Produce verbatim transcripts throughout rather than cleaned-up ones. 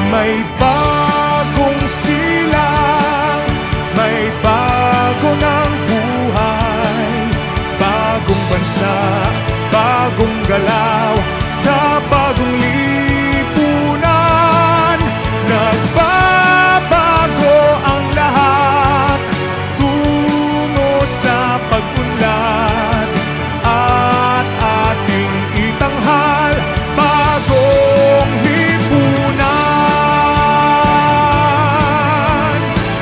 May bagong silang, may bago ng buhay, bagong bansa, bagong galaw, sa bagong lipunan. Nagbabago ang lahat, tungo sa pag-unlad, at ating itanghal bagong lipunan.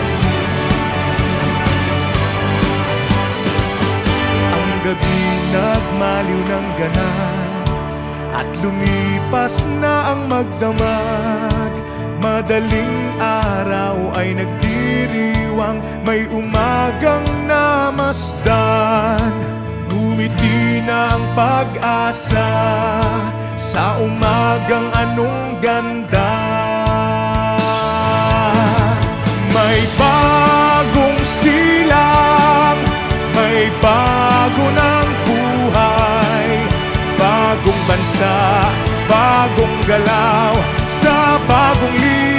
Ang gabi nagmaliw ng ganap, at lumipas na ang magdamag. Madaling araw ay nagdiriwang, may umagang namasdan. Ngumiti na ang pag-asa sa umagang anong ganda. May bagong silang, may bago ng buhay, bagong bansa, bagong galaw, sa bagong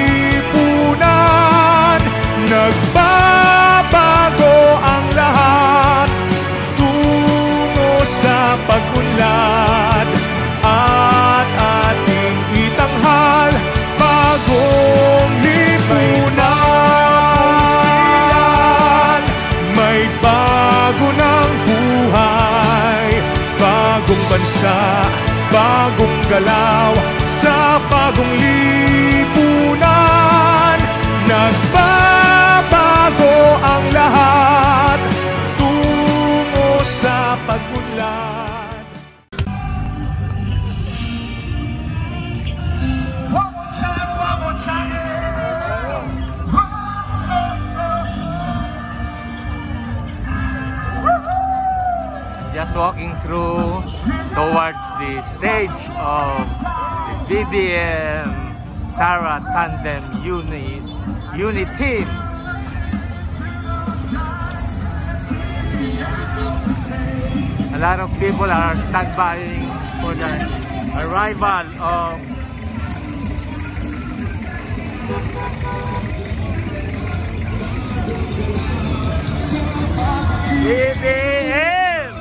lipunan. Nagbabago ang lahat, tungo sa pag-unlad, at ating itanghal bagong lipunan. May bago ng buhay, bagong bansa, bagong galaw, sa bagong lipunan. Nagbabago ang lahat, tungo sa pag-unlad. One more time, one more time. Just walking through towards the stage of the B B M Sara Tandem Unit Unit Team. A lot of people are standby for the arrival of B B M.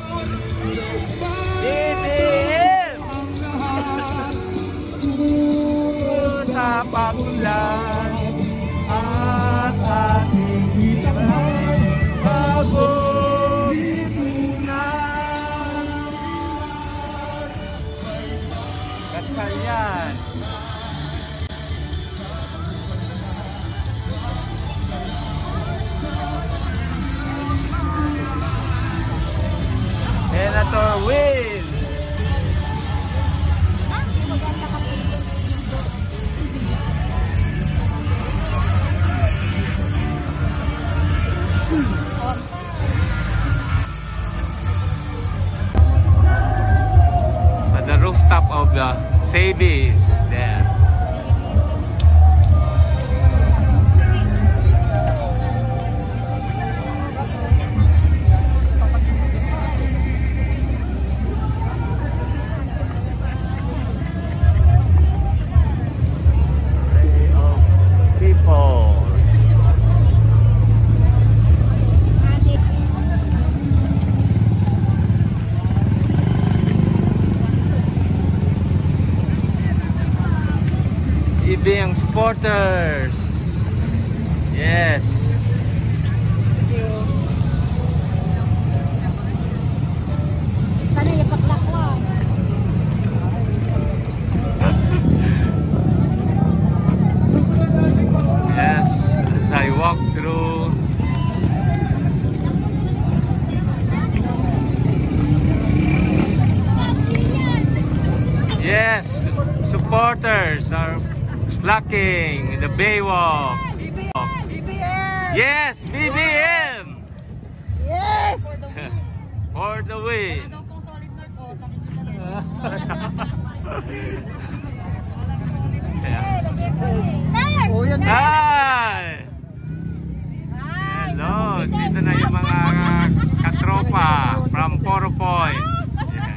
B B M sa pag-unlad, at ating itanghal bagong lipunan. Katsayan. Senator Will. At the rooftop of the Sabis there. Being supporters. Yes. Thank you. Sana ipaklakwa. Yes, as I walk through yes, supporters are blocking the Baywalk. B B M! Yes, B B M! Yes! For the win! Wala daw pong solid north po. Nakikita na yun. Oh, yan. Hi! Hello! Dito na yung mga katropa from Poro Point.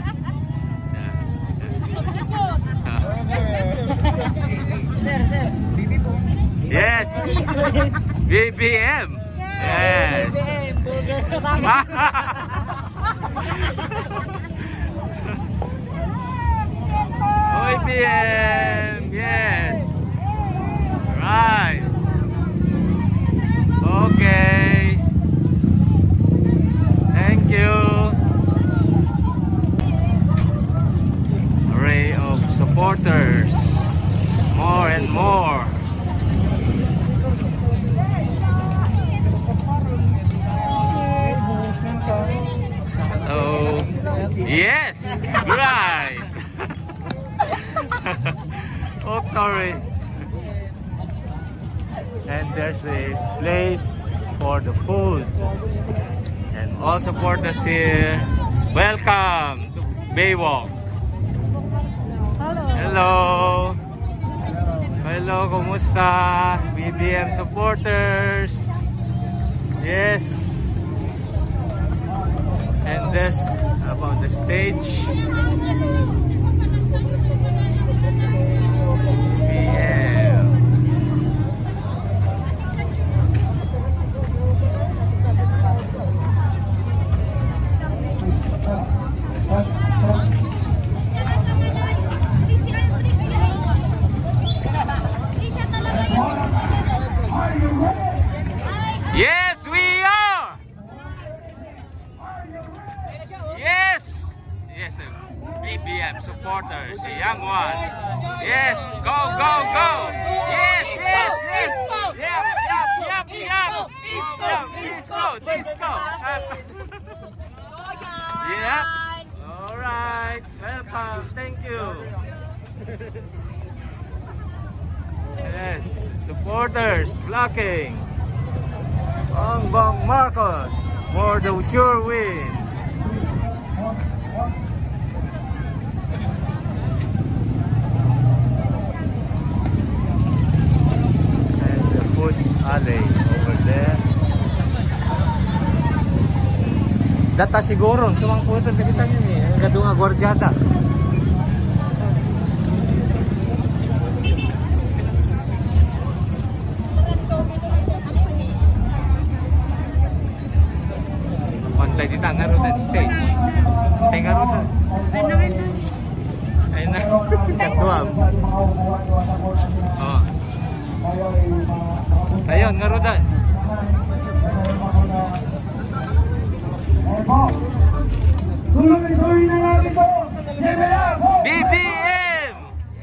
Sir, sir. Yes. B B M. Yes. B B M. Burger. Oy, B M. Yes. Right. Okay. Thank you. Array of supporters. More and more. Oh, yes, right. Oh, sorry. And there's a place for the food. And all supporters here, welcome to Baywalk. Hello. Hello, kumusta? B B M supporters. Yes. And this about the stage. Yeah. Yes, we are. Yes. Yes, B B M supporters, the young one. Yes, go, go, go. Yes, yes, yes. Yep, yep, yep, yep. Yep, disco, disco. Yep. All right. Welcome. Thank you. Yes, supporters blocking. Bongbong Marcos for the sure win. And the food alley over there. Data siguro, sumang punta kita niyo eh. Gadung nga gwardyada. Pantay dito ang ngarutan stage. Pantay ngarutan. Ay na. Katuam. Oh. Ayun, ngarutan. B B M!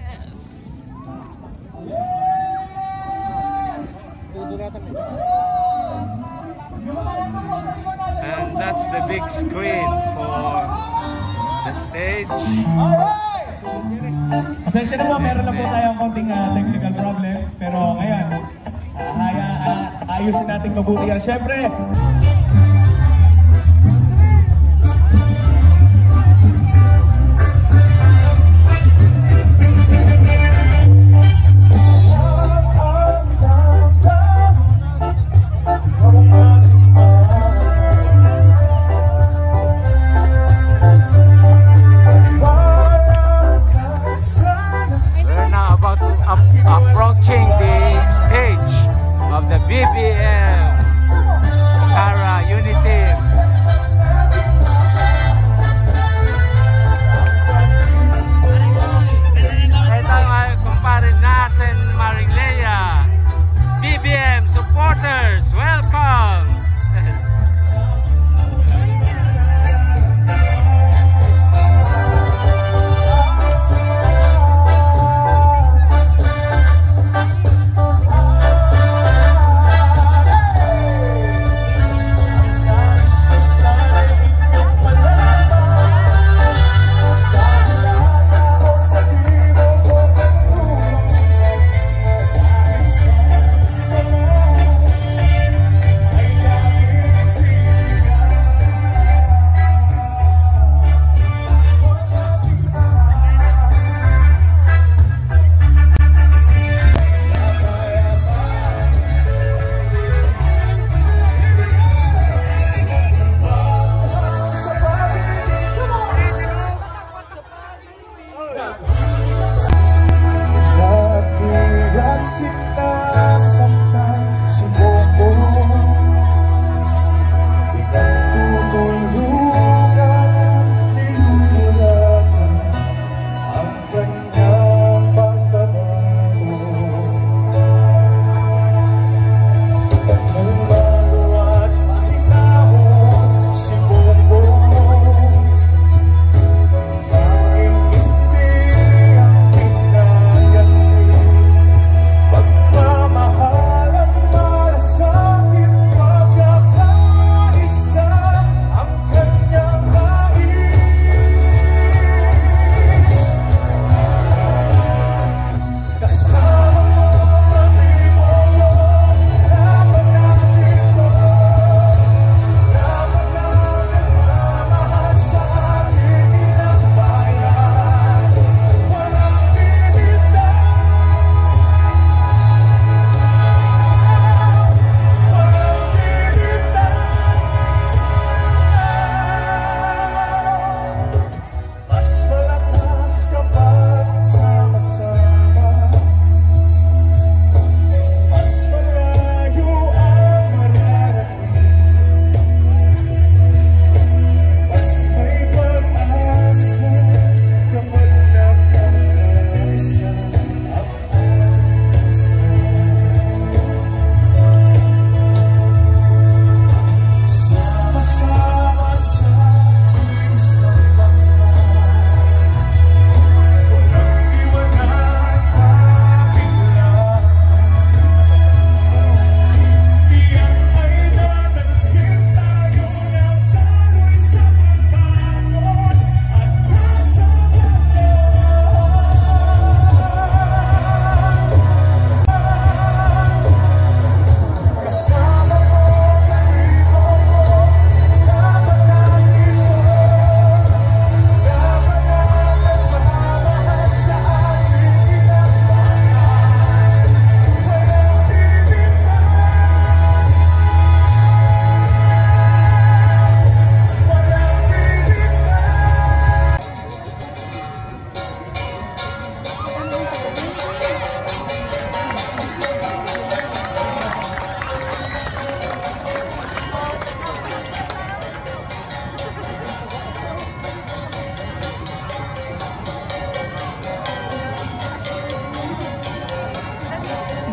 And that's the big screen for the stage. Pasensya na po, meron na po tayong konting uh, technical problem. Pero ngayon, uh, haya, uh, ayusin natin mabuti yan. Siyempre, approaching the stage of the B B M Sara Unity. Ito ay kumpare natin Maringlea. B B M supporters, welcome! Dati nagsita sa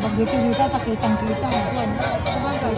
Pag dito dito, pakitang-kita. Yan. Sabagay.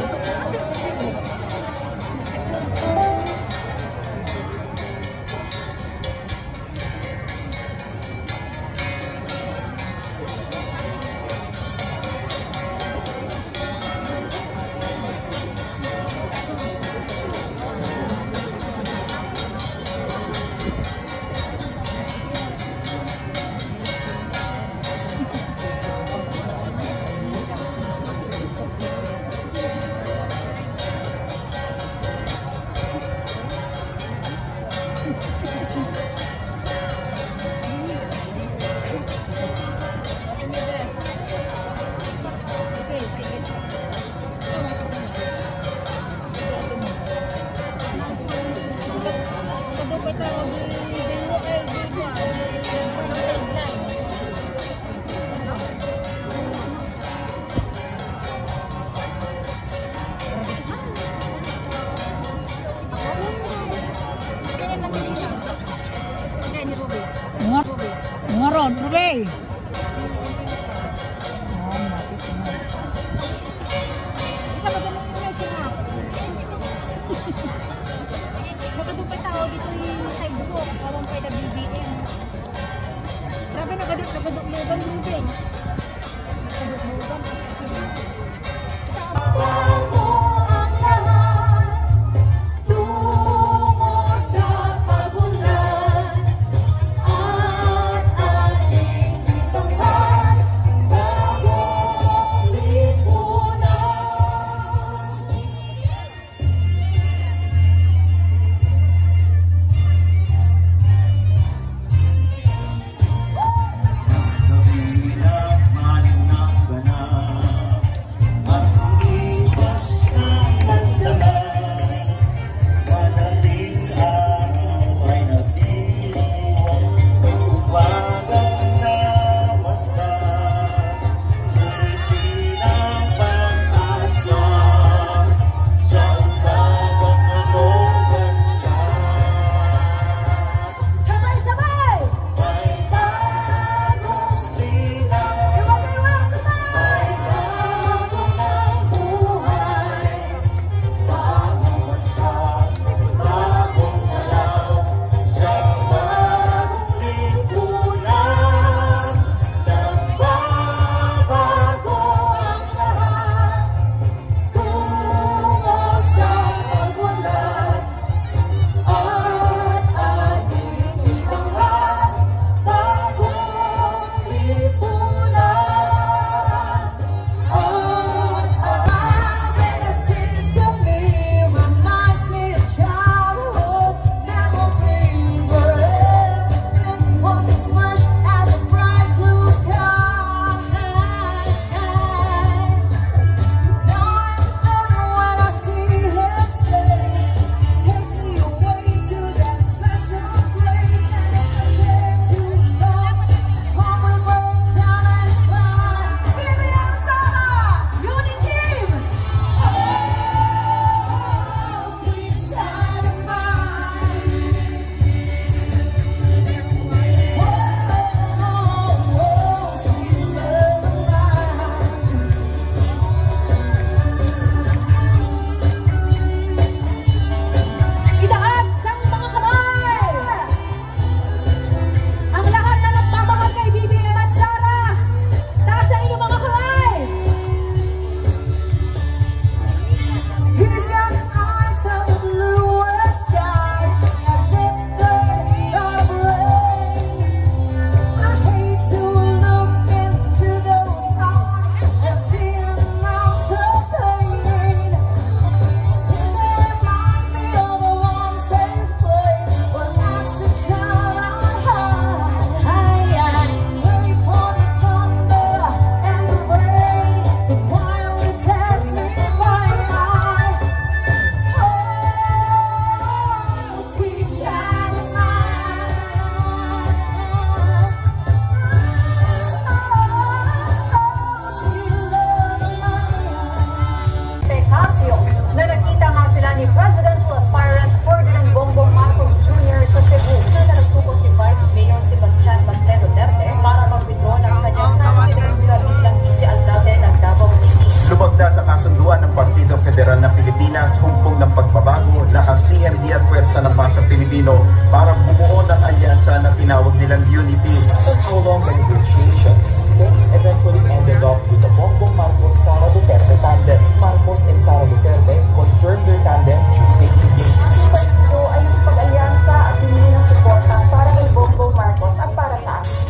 Pilipinas, humpong ng pagbabago, lakas C M D at pwersa ng masang Pilipino para bumuo ng alyansa na tinawag nilang Unity. After prolonged negotiations, things eventually ended up with the Bongbong Marcos-Sara Duterte tandem. Marcos and Sara Duterte confirmed their tandem Tuesday evening. Ito ay pag-alyansa at hindi ng suporta para kay Bongbong Marcos at para sa akin.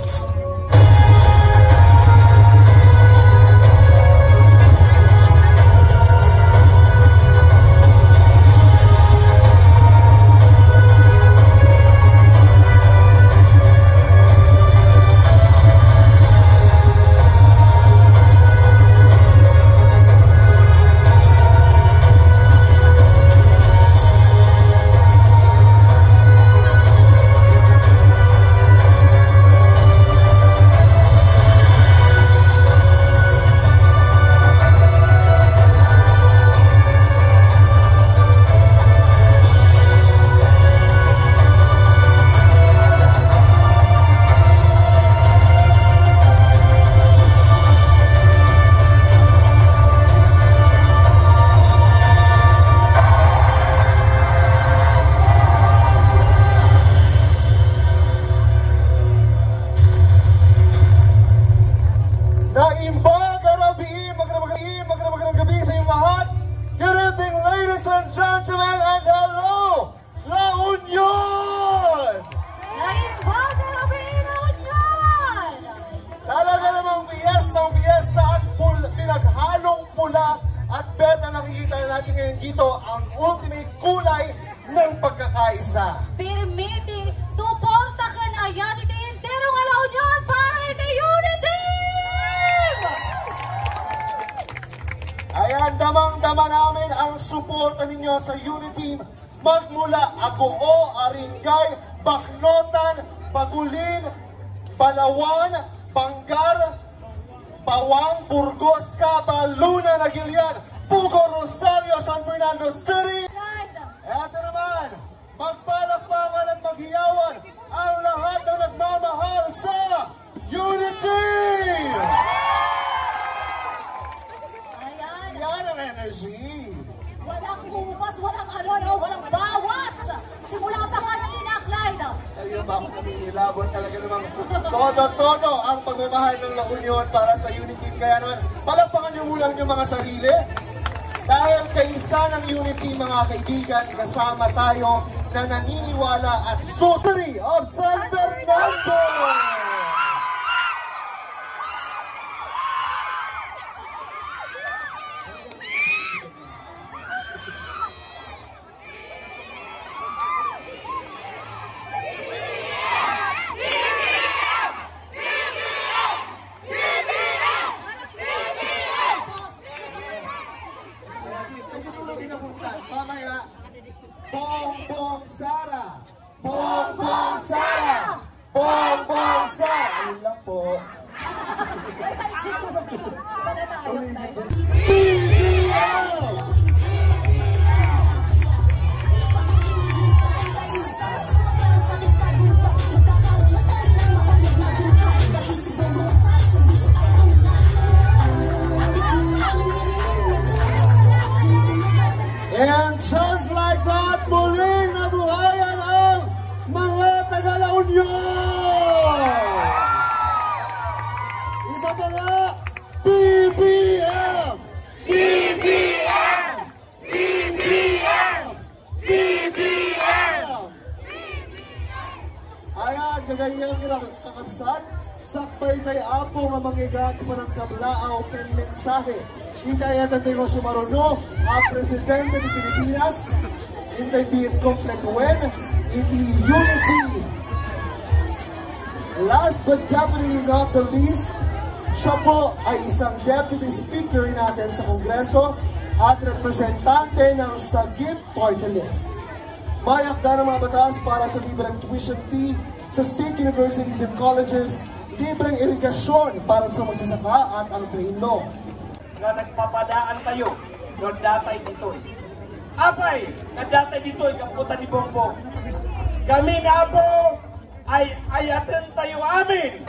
Permiti, suporta ka na yan iti entero nga La Union para iti Unity! Ayan, damang-dama namin ang suporta ninyo sa Unity magmula Agoo, Aringay, Bacnotan, Bagulin, Palawan, Bangar, Bawang, Burgos, Caba, Luna, Nagilian, Pugo, Rosario, San Fernando City. Eto naman, magpalakpakan at maghiyawan ang lahat na nagmamahal sa Unity! Ayan. Yan ang energy. Walang humas, walang ano, no, walang bawas. Simula pa kanina, Clyde. Ayun, bakit nanihilabot talaga namang todo-todo ang pagmamahal ng La Union para sa Unity. Kaya naman, palakpakan niyo muna yung mga sarili. Dahil kaisa ng Unity, mga kaibigan, kasama tayo na naniniwala at susuri of San Fernando! Mamaya, Bongbong Sara! Bongbong Sara! Bongbong Sara! Ayun lang po. B B L! And just like that, muling nabuhayan ang mga taga-La Union! Isa pa nga, B B M! B B M! B B M! B B M! Ayan, kagayang kakabsat, sakbay kay Apo nga mangigat pa ng kablaaw ken mensahe. Hintay natin tayo sumaruno ang Presidente ng Pilipinas. Hintay biit kompletuen iti Unity. Last but definitely not the least, siya po ay isang Deputy Speaker natin sa Kongreso at representante ng Sagip Party List. May akda ng mga batas para sa libreng tuition fee sa state universities and colleges, libreng irigasyon para sa magsasaka at ang train law. Nga nagpapadaan kayo, nagdatay dito eh. Apay, nagdatay dito eh, kaputan ni Bongbong. Kami na po ay ayaten tayo amin.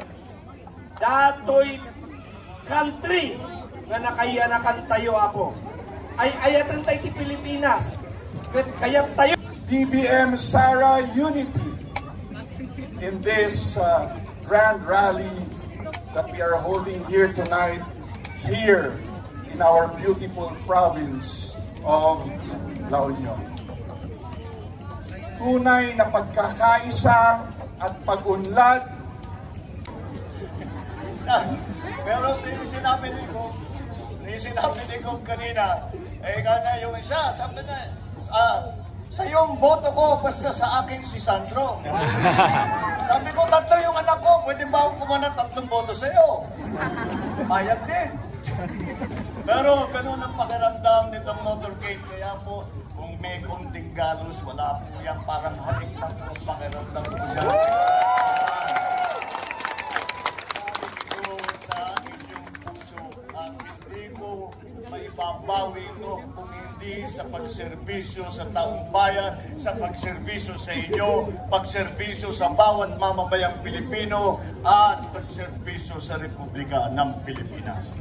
Dato'y country nga nakayanakan tayo apo. ay ayatan tayo ti Pilipinas. Kaya tayo D B M Sara Unity in this uh, grand rally that we are holding here tonight, here in our beautiful province of La Union. Tunay na pagkakaisa at pag-unlad. Pero yung sinabi ni ko, yung sinabi ni ko kanina, eh kaya yung isa, sabi na, ah, sa yung boto ko, basta sa akin si Sandro. Sabi ko, tatlo yung anak ko, pwede ba ako kumanan tatlong boto sa iyo? Mayag din. Pero ganun ang pakiramdam nitong motorcade. Kaya po, kung may konting galos, wala po yan. Parang halik na po ang pakiramdam ko dyan. Ito sa inyong puso at hindi ko maibabawi ito kung hindi sa pagserbisyo sa taong bayan, sa pagserbisyo sa inyo, pagserbisyo sa bawat mamamayang Pilipino, at pagserbisyo sa Republika ng Pilipinas.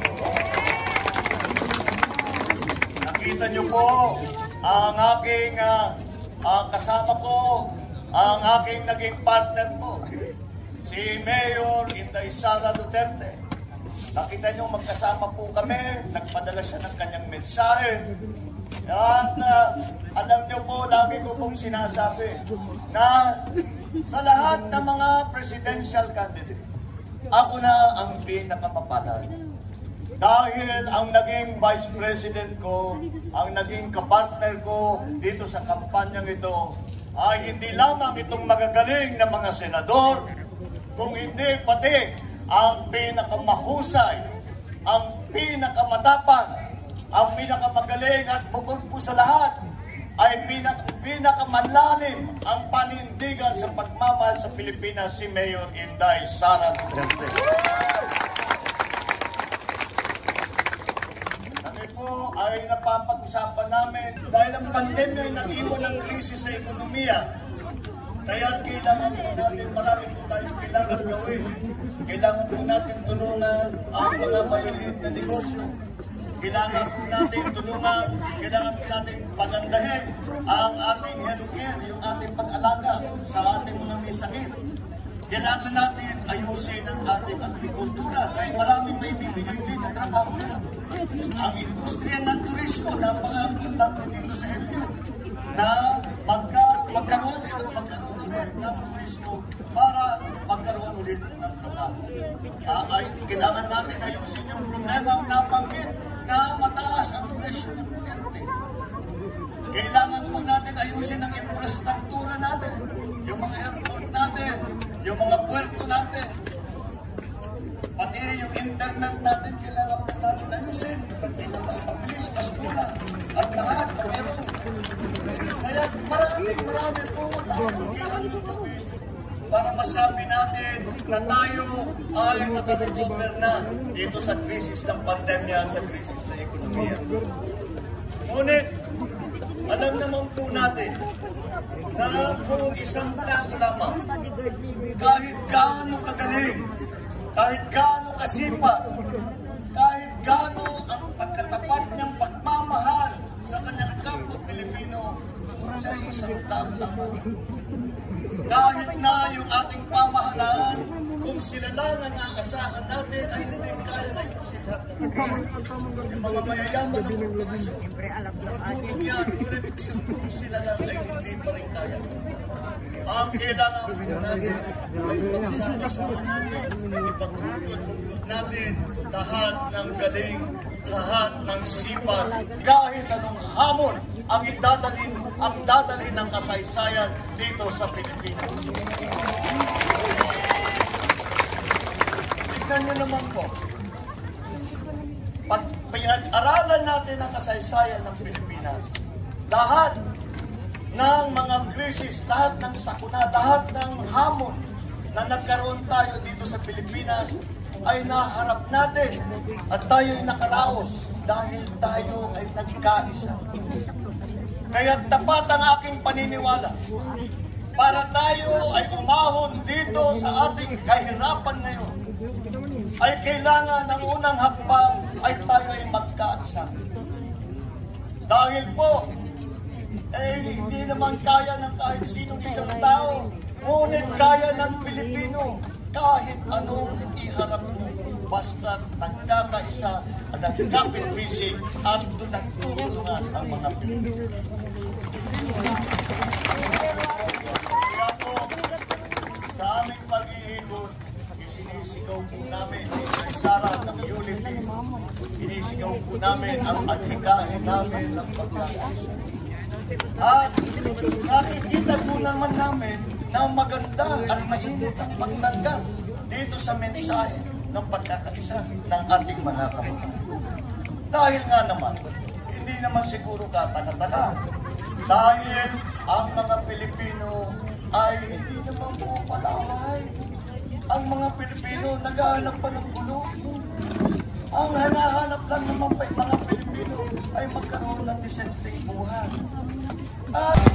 Nakita niyo po ang aking uh, uh, kasama ko, ang aking naging partner po, si Mayor Inday Sara Duterte. Nakita niyo magkasama po kami, nagpadala siya ng kanyang mensahe. At uh, alam niyo po, lagi ko pong sinasabi na sa lahat ng mga presidential candidate, ako na ang pinakamapalad. Dahil ang naging vice president ko, ang naging kapartner ko dito sa kampanyang ito, ay hindi lamang itong magagaling na mga senador, kung hindi pati ang pinakamahusay, ang pinakamatapang, ang pinakamagaling, at bukod po sa lahat, ay pinak pinakamalalim ang panindigan sa pagmamahal sa Pilipinas, si Mayor Inday Sara Duterte. Kami po ay napapag-usapan namin dahil ang pandemya ay nag-iwan ng krisis sa ekonomiya. Kaya kailangan po natin, marami po tayong kailangan gawin. Kailangan po natin tulungan ang mga maliliit na negosyo. Kailangan po natin tulungan, kailangan po natin pagandahin ang ating healthcare, yung ating pag-alaga sa ating mga may sakit. Kailangan natin ayusin ang ating agrikultura dahil maraming may bibigay din na trabaho na. Ang industriya ng turismo, napaka-importante dito sa L G U na magka, magkaroon dito, magkaroon ulit ng turismo para magkaroon ulit ng trabaho. Uh, ay, kailangan natin ayusin yung problema ang nabanggit na mataas ang presyo ng kuryente. Kailangan po natin ayusin ang infrastruktura natin, yung mga airport natin, yung mga puerto natin, pati yung internet natin, kailangan po natin ayusin. Dito mas mabilis, mas mura, at lahat ng meron. Kaya maraming marami po tayong kailangan gawin para masabi natin na tayo ay nakarecover na dito sa krisis ng pandemya at sa krisis ng ekonomiya. Ngunit, alam naman po natin na kung isang tao lamang, kahit gaano kagaling, kahit gaano kasipat, kahit gaano ang pagkatapat niyang pagmamahal sa kanyang kapwa Pilipino, siya ay isang tao lamang. Kahit na yung ating pamahalaan, kung sila lang ang aasahan natin, ay hindi kaya na yung sila. Yung mga mayayaman ng populasyon, matulog yan, ngunit kung sila lang ay hindi pa rin kaya. Ang kailangan po natin ay pagsama-sama natin, ipagpupulot natin lahat ng galing, lahat ng sipag, kahit anong hamon ang idadalin, ang dadalhin ng kasaysayan dito sa Pilipinas. Tignan nyo naman po, pag pinag-aralan natin ang kasaysayan ng Pilipinas, lahat ng mga krisis, lahat ng sakuna, lahat ng hamon na nagkaroon tayo dito sa Pilipinas ay naharap natin at tayo ay nakaraos dahil tayo ay nagkaisa. Kaya tapat ang aking paniniwala para tayo ay umahon dito sa ating kahirapan ngayon ay kailangan ng unang hakbang ay tayo ay magkaisa. Dahil po, eh hindi naman kaya ng kahit sinong isang tao, ngunit kaya ng Pilipino kahit anong iharap mo. Basta nagkakaisa, nagkapit-bisig at nagtutulungan ang mga Pilipino. Kaya po, sa aming pag-iikot, sinisigaw po namin sa Sara ng unity. Sinisigaw po namin ang adhikain namin ng pagkakaisa. At nakikita po naman namin na maganda at mainit ang pagtanggap dito sa mensahe ng pagkakaisa ng ating mga kababayan. Dahil nga naman, hindi naman siguro kataka-taka. Dahil ang mga Pilipino ay hindi naman po palaway. Ang mga Pilipino naghahanap pa ng gulo. Ang hanahanap lang naman pa yung mga Pilipino ay magkaroon ng disenteng buhay. At